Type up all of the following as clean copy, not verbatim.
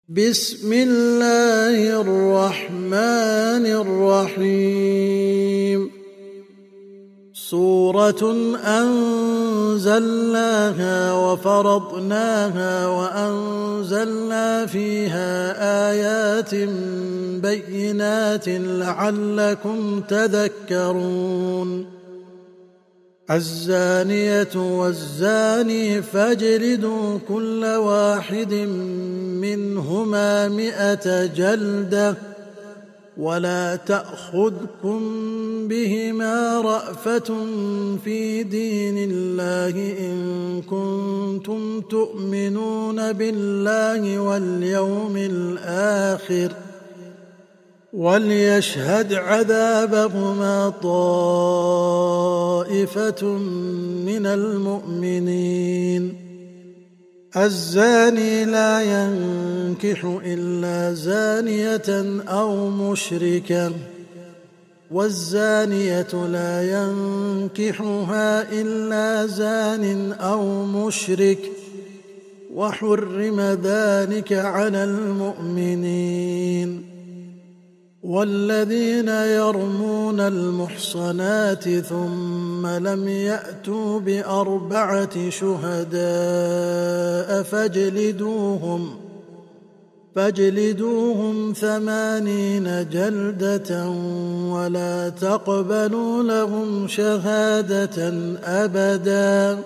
بسم الله الرحمن الرحيم. سورة أنزلناها وفرضناها وأنزلنا فيها آيات بينات لعلكم تذكرون. الزانية والزاني فاجلدوا كل واحد منهما 100 جلدة ولا تأخذكم بهما رأفة في دين الله إن كنتم تؤمنون بالله واليوم الآخر وليشهد عذابهما طائفة من المؤمنين. الزاني لا ينكح إلا زانية أو مشركة والزانية لا ينكحها إلا زان أو مشرك وحرم ذلك على المؤمنين. والذين يرمون المحصنات ثم لم يأتوا ب4 شهداء فاجلدوهم 80 جلدة ولا تقبلوا لهم شهادة أبدا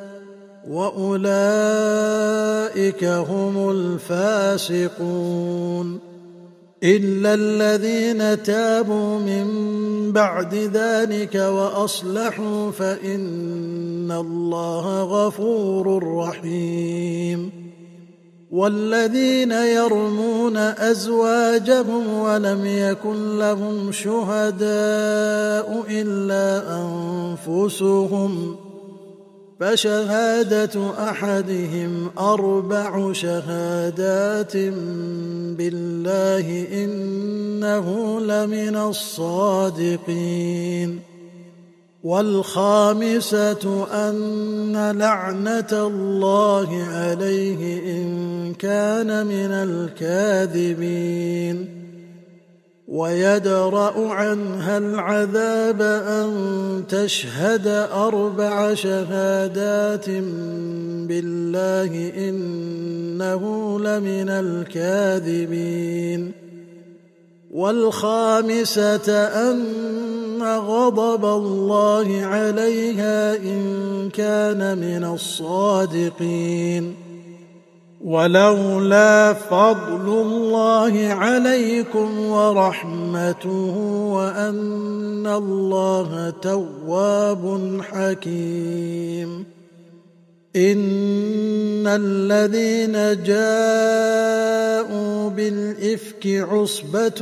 وأولئك هم الفاسقون. إلا الذين تابوا من بعد ذلك وأصلحوا فإن الله غفور رحيم. والذين يرمون أزواجهم ولم يكن لهم شهداء إلا أنفسهم فشهادة أحدهم 4 شهادات بالله إنه لمن الصادقين. والخامسة أن لعنة الله عليه إن كان من الكاذبين. ويدرأ عنها العذاب أن تشهد 4 شهادات بالله إنه لمن الكاذبين. والخامسة أن غضب الله عليها إن كان من الصادقين. ولولا فضل الله عليكم ورحمته وأن الله تواب حكيم. إن الذين جاءوا بالإفك عصبة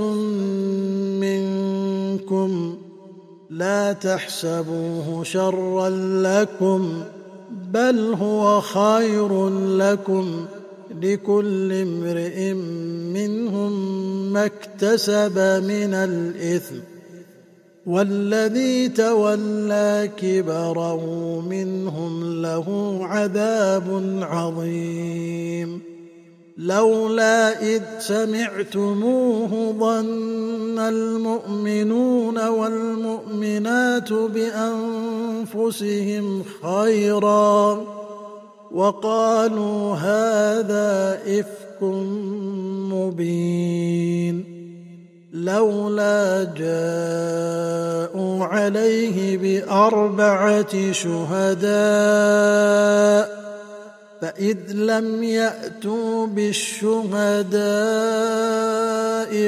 منكم لا تحسبوه شرا لكم بل هو خير لكم لكل امرئ منهم ما اكتسب من الإثم والذي تولى كبره منهم له عذاب عظيم. لولا إذ سمعتموه ظن المؤمنون والمؤمنات بأنفسهم خيرا وقالوا هذا إفك مبين. لولا جاءوا عليه ب4 شهداء فإذ لم يأتوا بالشهداء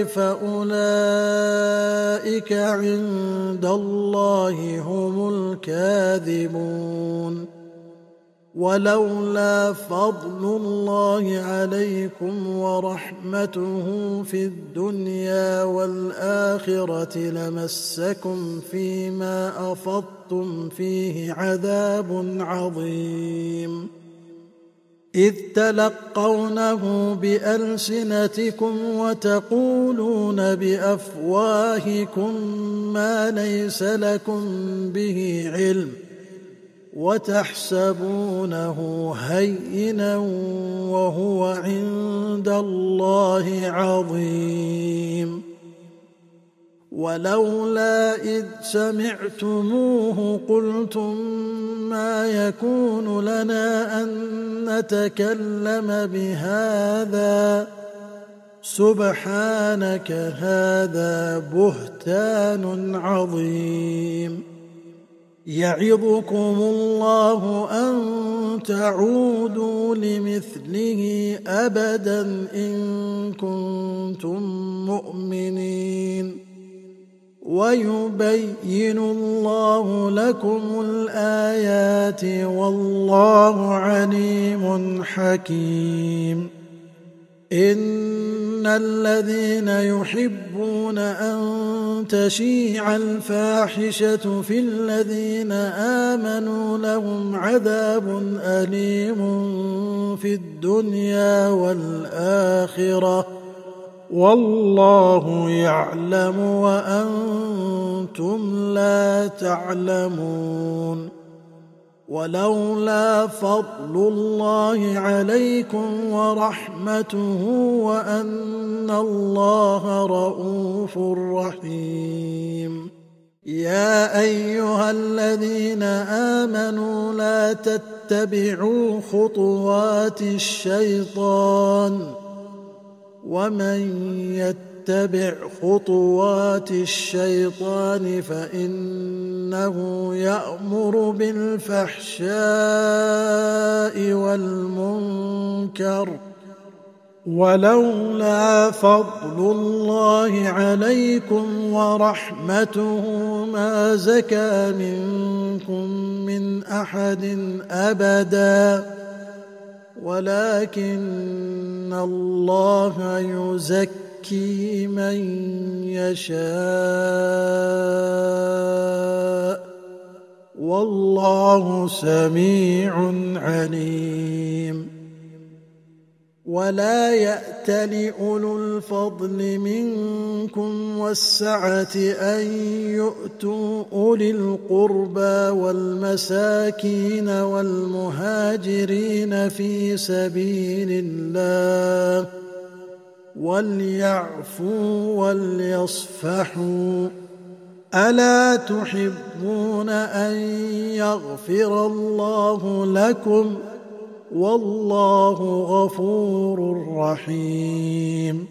فأولئك عند الله هم الكاذبون. ولولا فضل الله عليكم ورحمته في الدنيا والآخرة لمسكم فيما أفضتم فيه عذاب عظيم. إذ تلقونه بألسنتكم وتقولون بأفواهكم ما ليس لكم به علم وتحسبونه هينا وهو عند الله عظيم ولولا إذ سمعتموه قلتم ما يكون لنا أن نتكلم بهذا سبحانك هذا بهتان عظيم يعظكم الله أن تعودوا لمثله أبدا إن كنتم مؤمنين ويبين الله لكم الآيات والله عليم حكيم إن الذين يحبون أن تشيع الفاحشة في الذين آمنوا لهم عذاب أليم في الدنيا والآخرة والله يعلم وأنتم لا تعلمون ولولا فضل الله عليكم ورحمته وأن الله رءوف رحيم يا أيها الذين آمنوا لا تتبعوا خطوات الشيطان ومن يتبع خطوات الشيطان فإنه يأمر بالفحشاء والمنكر ولولا فضل الله عليكم ورحمته ما زكى منكم من أحد أبدا ولكن الله يزكي من يشاء والله سميع عليم ولا يأتل أولو الفضل منكم والسعة أن يؤتوا أولي القربى والمساكين والمهاجرين في سبيل الله وليعفوا وليصفحوا ألا تحبون أن يغفر الله لكم والله غفور رحيم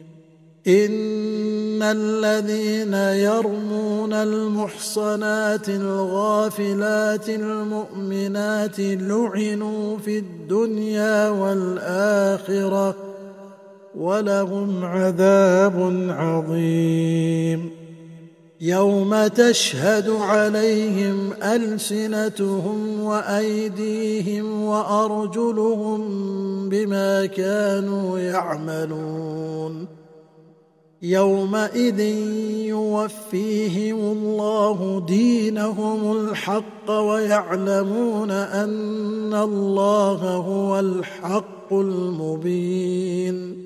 إن الذين يرمون المحصنات الغافلات المؤمنات لعنوا في الدنيا والآخرة ولهم عذاب عظيم يوم تشهد عليهم ألسنتهم وأيديهم وأرجلهم بما كانوا يعملون يومئذ يوفيهم الله دينهم الحق ويعلمون أن الله هو الحق المبين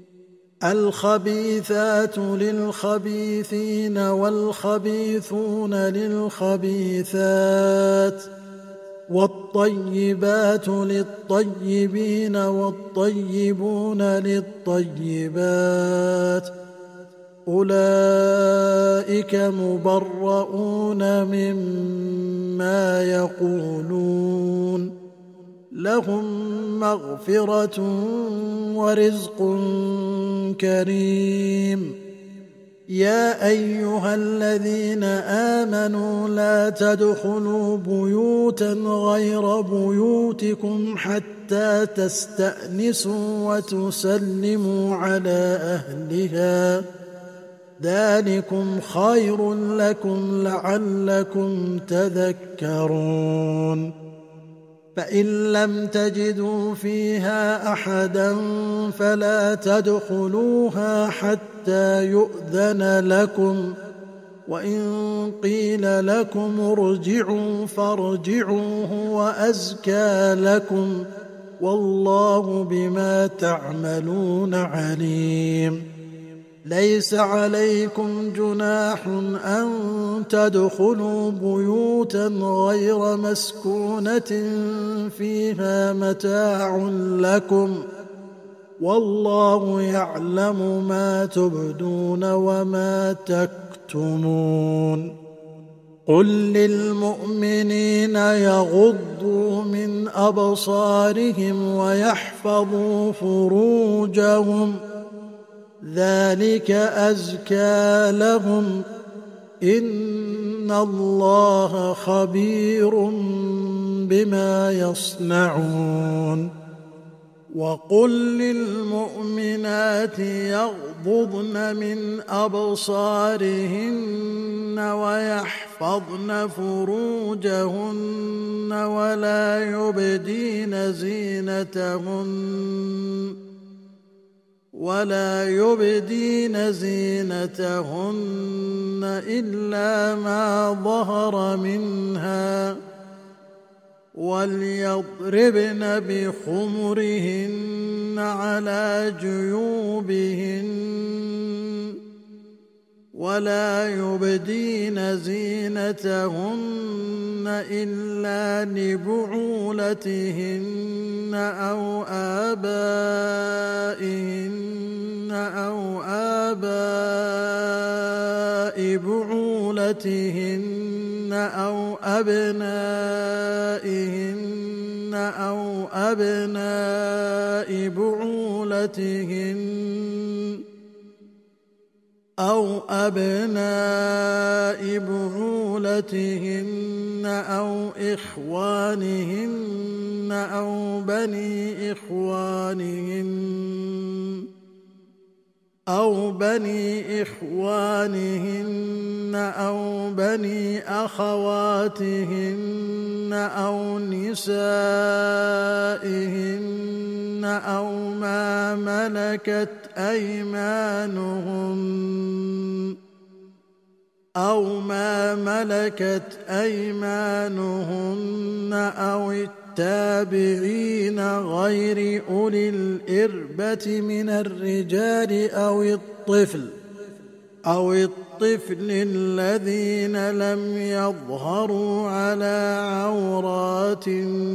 الخبيثات للخبيثين والخبيثون للخبيثات والطيبات للطيبين والطيبون للطيبات أولئك مبرؤون مما يقولون لهم مغفرة ورزق كريم يا أيها الذين آمنوا لا تدخلوا بيوتا غير بيوتكم حتى تستأنسوا وتسلموا على أهلها ذلكم خير لكم لعلكم تذكرون فإن لم تجدوا فيها أحدا فلا تدخلوها حتى يؤذن لكم وإن قيل لكم ارجعوا فارجعوا هو أزكى لكم والله بما تعملون عليم ليس عليكم جناح أن تدخلوا بيوتا غير مسكونة فيها متاع لكم والله يعلم ما تبدون وما تكتمون قل للمؤمنين يغضوا من أبصارهم ويحفظوا فروجهم ذلك أزكى لهم إن الله خبير بما يصنعون وقل للمؤمنات يغضضن من أبصارهن ويحفظن فروجهن ولا يبدين زينتهن إلا ما ظهر منها وليضربن بخمرهن على جيوبهن ولا يبدين زينتهن إلا لبعولتهن أو آبائهن أو آباء بعولتهن أو أبنائهن أو أبناء بعولتهن أو إخوانهن أو بني إخوانهن أو بني أخواتهن أو نسائهن أو ما ملكت أيمانهن أو التابعين غير أولي الإربة من الرجال أو الطفل الذين لم يظهروا على عورات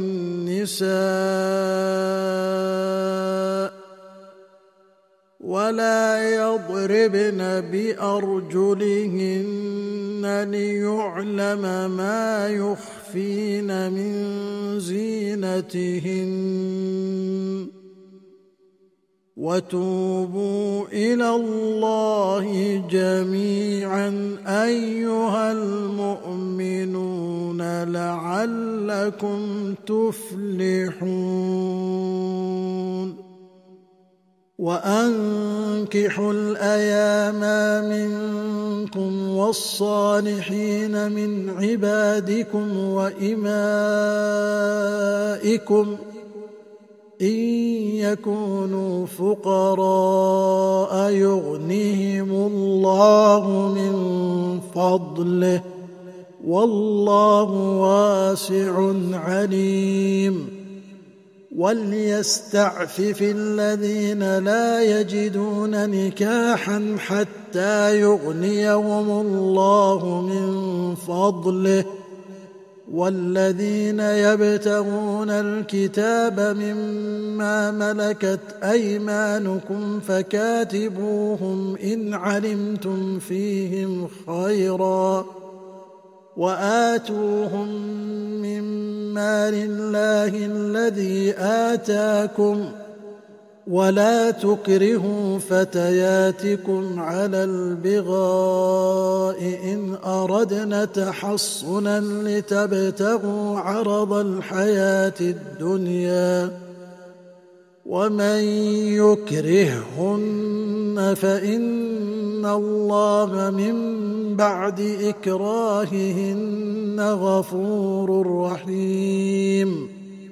النساء ولا يضربن بأرجلهن ليعلم ما يخفين من زينتهن وتوبوا إلى الله جميعا أيها المؤمنون لعلكم تفلحون وأنكحوا الأيام منكم والصالحين من عبادكم وإمائكم إن يكونوا فقراء يغنهم الله من فضله والله واسع عليم وليستعفف الذين لا يجدون نكاحا حتى يغنيهم الله من فضله والذين يبتغون الكتاب مما ملكت أيمانكم فكاتبوهم إن علمتم فيهم خيرا وآتوهم من مال الله الذي آتاكم ولا تكرهوا فتياتكم على البغاء إن أردنا تحصنا لتبتغوا عرض الحياة الدنيا ومن يكرههن فإن الله من بعد إكراههن غفور رحيم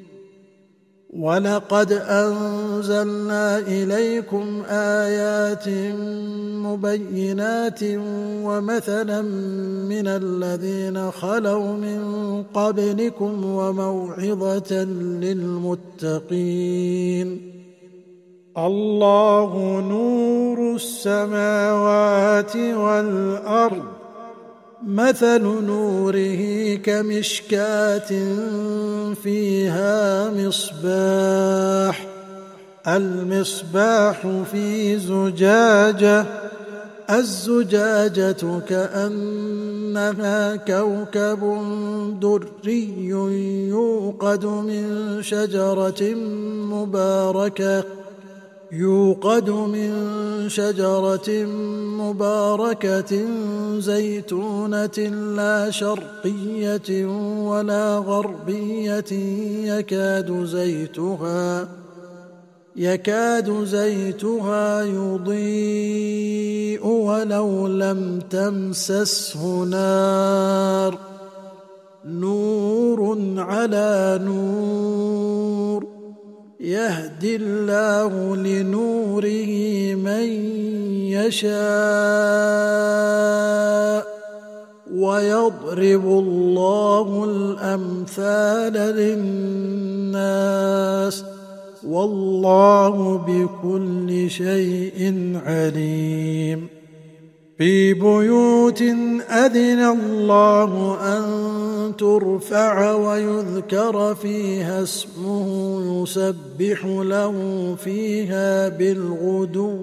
ولقد أنزلنا إليكم آيات مبينات ومثلا من الذين خلوا من قبلكم وموعظة للمتقين الله نور نور السماوات والأرض مثل نوره كمشكاة فيها مصباح المصباح في زجاجة الزجاجة كأنها كوكب دري يوقد من شجرة مباركة زيتونة لا شرقية ولا غربية يكاد زيتها يضيء ولو لم تمسسه نار نور على نور يهدي الله لنوره من يشاء ويضرب الله الأمثال للناس والله بكل شيء عليم في بيوت أذن الله أن ترفع ويذكر فيها اسمه يسبح له فيها بالغدو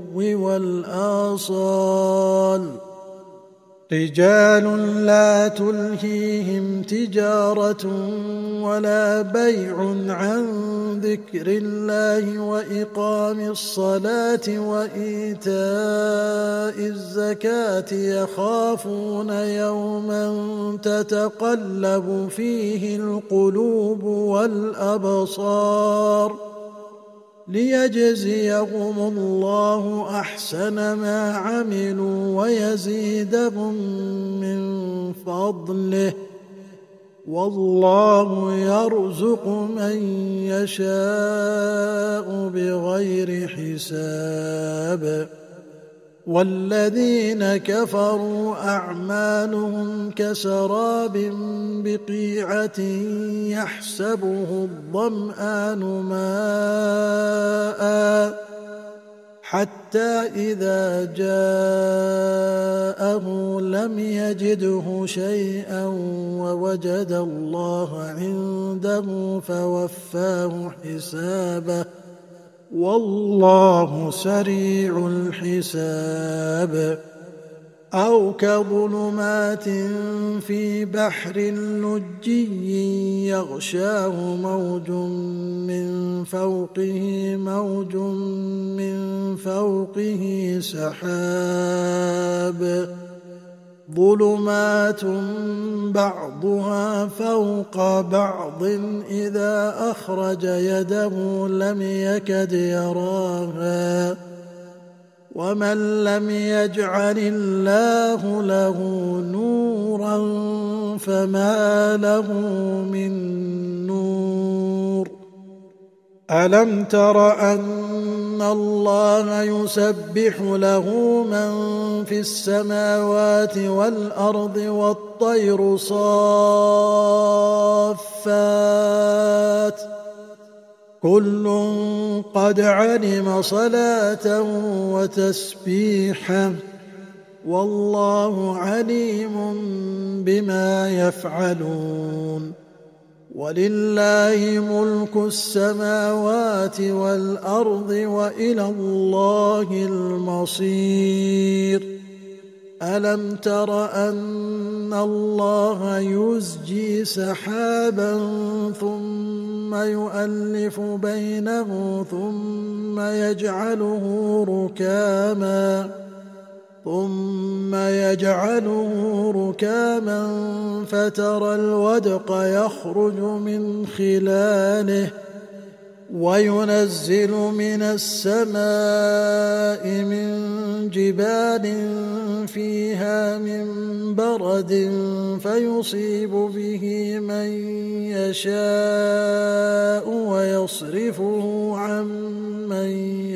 والآصال رجال لا تلهيهم تجارة ولا بيع عن ذكر الله وإقام الصلاة وإيتاء الزكاة يخافون يوما تتقلب فيه القلوب والأبصار ليجزيهم الله أحسن ما عملوا ويزيدهم من فضله والله يرزق من يشاء بغير حساب والذين كفروا أعمالهم كسراب بقيعة يحسبه الظمآن ماء حتى إذا جاءه لم يجده شيئا ووجد الله عنده فوفاه حسابه والله سريع الحساب أو كظلمات في بحر لجي يغشاه موج من فوقه سحاب ظلمات بعضها فوق بعض إذا أخرج يده لم يكد يراها ومن لم يجعل الله له نورا فما له من نور ألم تر أن الله يسبح له من في السماوات والأرض والطير صافات كل قد علم صلاته وتسبيحه والله عليم بما يفعلون ولله ملك السماوات والأرض وإلى الله المصير ألم تر أن الله يزجي سحابا ثم يؤلف بينه ثم يجعله ركاما فترى الودق يخرج من خلاله وينزل من السماء من جبال فيها من برد فيصيب به من يشاء ويصرفه عن من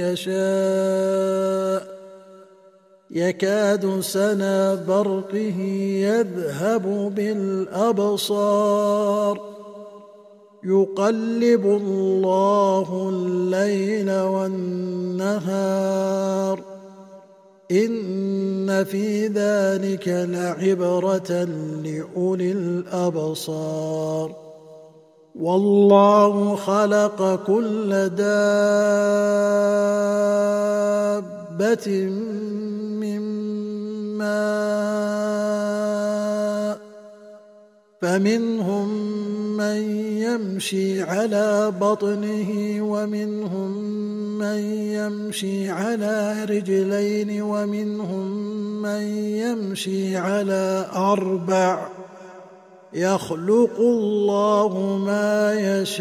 يشاء يكاد سنا برقه يذهب بالأبصار يقلب الله الليل والنهار إن في ذلك لعبرة لأولي الأبصار والله خلق كل دابة من ماء فمنهم من يمشي على بطنه ومنهم من يمشي على رجلين ومنهم من يمشي على أربع يخلق الله ما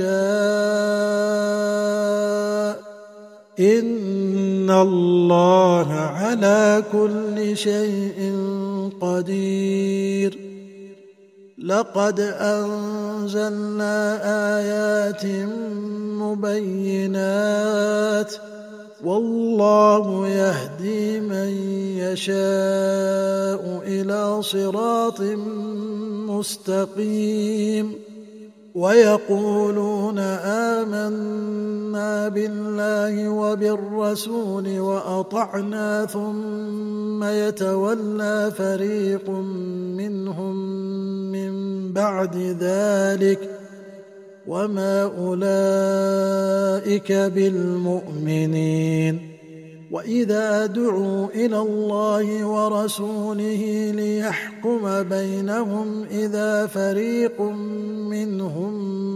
يشاء إن الله على كل شيء قدير لقد أنزلنا آيات مبينات والله يهدي من يشاء إلى صراط مستقيم ويقولون آمنا بالله وبالرسول وأطعنا ثم يتولى فريق منهم من بعد ذلك وما أولئك بالمؤمنين وإذا دعوا إلى الله ورسوله ليحكم بينهم إذا فريق منهم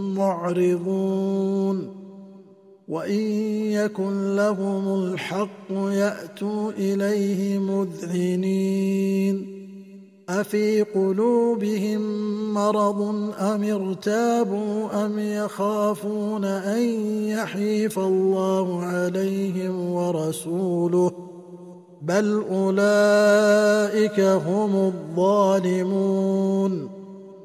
معرضون وإن يكن لهم الحق يأتوا إليه مذعنين أفي قلوبهم مرض أم ارتابوا أم يخافون أن يحيف الله عليهم ورسوله بل أولئك هم الظالمون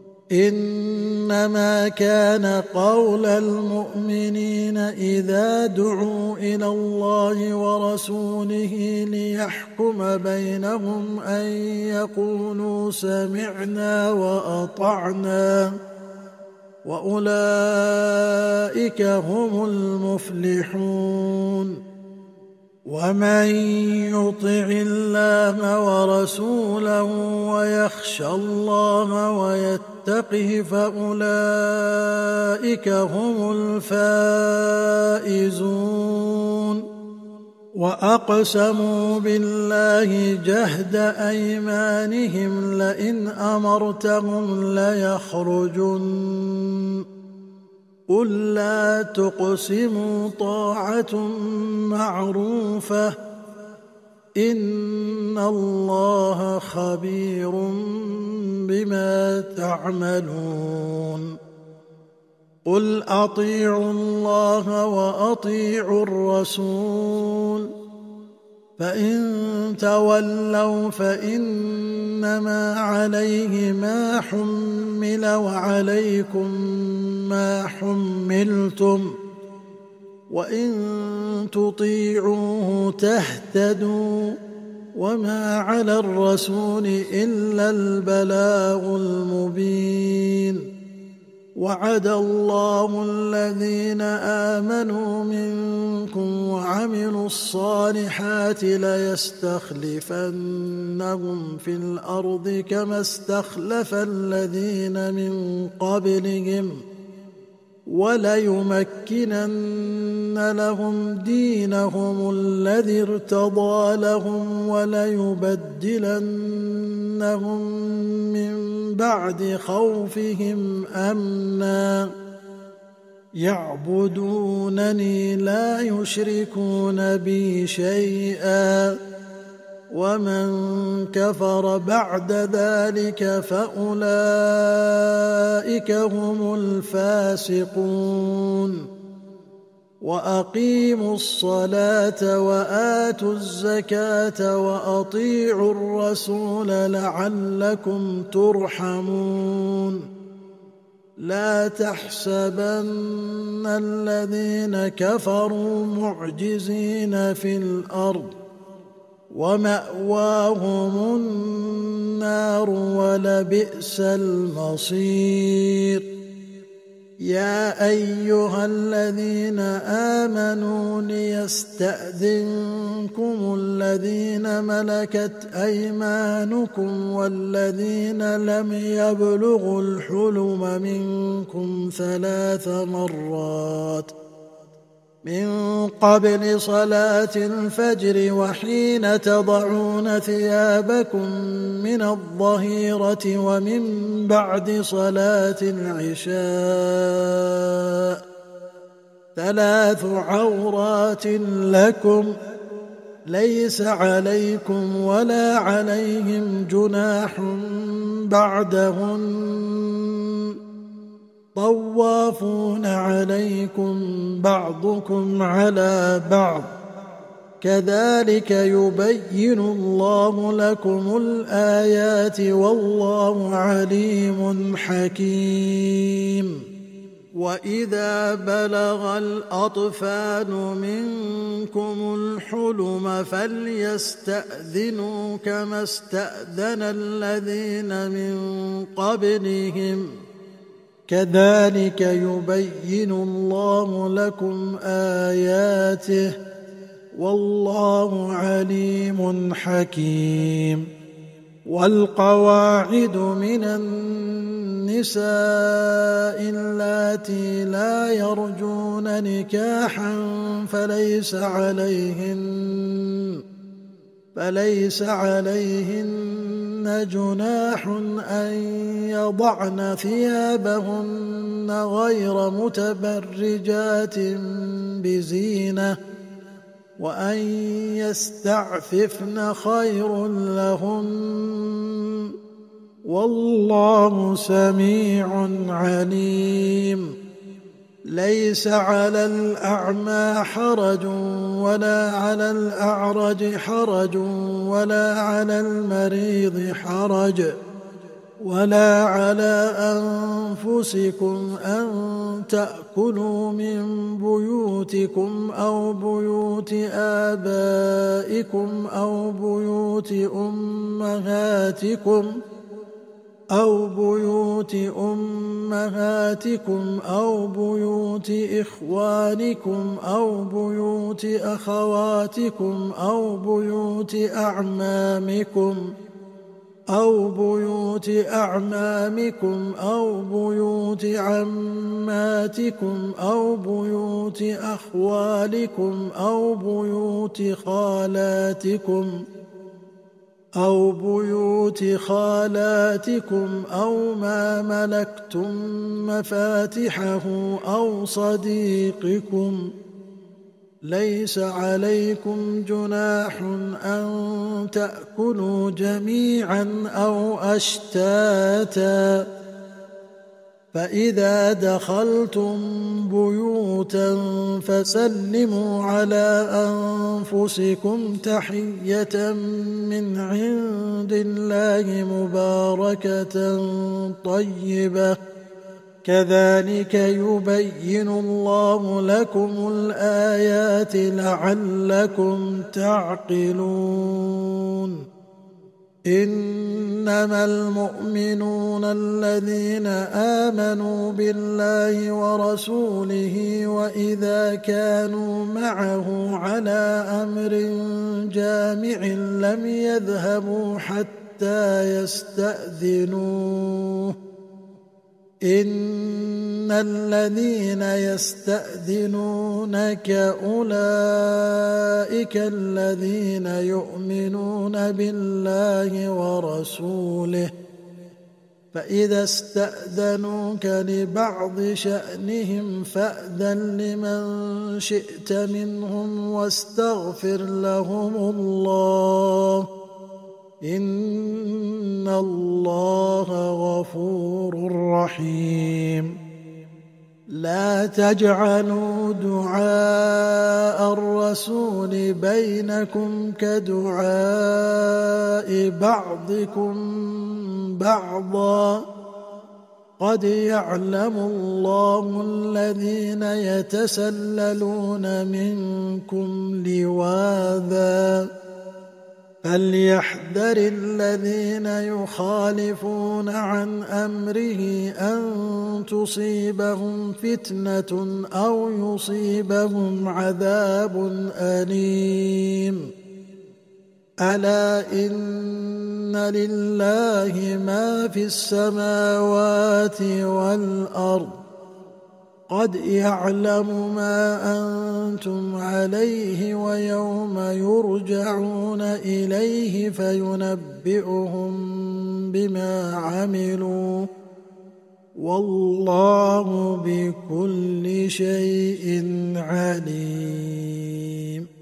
إنما كان قول المؤمنين إذا دعوا إلى الله ورسوله ليحكم بينهم أن يقولوا سمعنا وأطعنا وأولئك هم المفلحون ومن يطع الله ورسوله ويخشى الله ويتقه فأولئك هم الفائزون وأقسموا بالله جهد أيمانهم لئن أمرتهم ليخرجن قل لا تقسموا طاعة معروفة إن الله خبير بما تعملون قل أطيعوا الله وأطيعوا الرسول فإن تولوا فإنما عليه ما حمل وعليكم ما حملتم وإن تطيعوه تهتدوا وما على الرسول إلا البلاغ المبين وعد الله الذين آمنوا منكم وعملوا الصالحات ليستخلفنهم في الأرض كما استخلف الذين من قبلهم وليمكنن لهم دينهم الذي ارتضى لهم وليبدلنهم من بعد خوفهم أمنا يعبدونني لا يشركون بي شيئا ومن كفر بعد ذلك فأولئك هم الفاسقون وأقيموا الصلاة وآتوا الزكاة وأطيعوا الرسول لعلكم ترحمون لا تحسبن الذين كفروا معجزين في الأرض ومأواهم النار ولبئس المصير يا أيها الذين آمنوا ليستأذنكم الذين ملكت أيمانكم والذين لم يبلغوا الحلم منكم 3 مرات من قبل صلاة الفجر وحين تضعون ثيابكم من الظهيرة ومن بعد صلاة العشاء 3 عورات لكم ليس عليكم ولا عليهم جناح بعدهن طوافون عليكم بعضكم على بعض كذلك يبين الله لكم الآيات والله عليم حكيم. وإذا بلغ الأطفال منكم الحلم فليستأذنوا كما استأذن الذين من قبلهم كذلك يبين الله لكم آياته والله عليم حكيم. والقواعد من النساء اللاتي لا يرجون نكاحا فليس عليهن جناح أن يضعن ثيابهن غير متبرجات بزينة وأن يستعففن خير لهن والله سميع عليم. ليس على الأعمى حرج ولا على الأعرج حرج ولا على المريض حرج ولا على أنفسكم أن تأكلوا من بيوتكم أو بيوت آبائكم أو بيوت أمهاتكم أو بيوت إخوانكم أو بيوت أخواتكم أو بيوت أعمامكم أو بيوت عماتكم أو بيوت أخوالكم أو بيوت خالاتكم أو ما ملكتم مفاتحه أو صديقكم. ليس عليكم جناح أن تأكلوا جميعا أو أشتاتا فإذا دخلتم بيوتا فسلموا على أنفسكم تحية من عند الله مباركة طيبة كذلك يبين الله لكم الآيات لعلكم تعقلون. إنما المؤمنون الذين آمنوا بالله ورسوله وإذا كانوا معه على أمر جامع لم يذهبوا حتى يستأذنوه. إن الذين يستأذنونك أولئك الذين يؤمنون بالله ورسوله فإذا استأذنوك لبعض شأنهم فأذن لمن شئت منهم واستغفر لهم الله إن الله غفور رحيم. لا تجعلوا دعاء الرسول بينكم كدعاء بعضكم بعضا قد يعلم الله الذين يتسللون منكم لواذا فليحذر الذين يخالفون عن أمره أن تصيبهم فتنة أو يصيبهم عذاب أليم. ألا إن لله ما في السماوات والأرض قد يعلم ما أنتم عليه ويوم يرجعون إليه فينبئهم بما عملوا والله بكل شيء عليم.